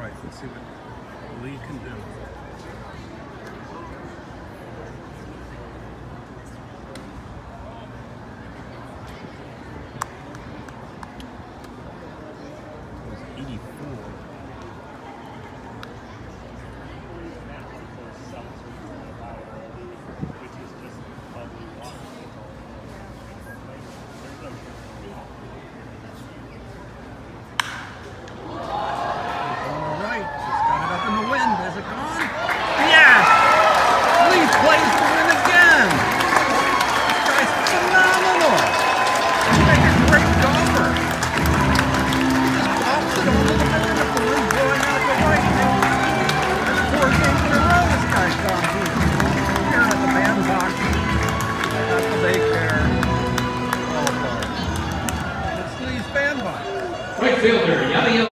right, let's see what Lee can do. It was 84. Is it gone? Yes! Lee plays the win again! This guy's phenomenal! He's like a great golfer! He just pops it onto the microphone, blowing out the lightning. There's 4 games in a row this guy's gone through. Here at the bandbox, at the daycare. All fun. It's Lee's bandbox. Right fielder, yada yada.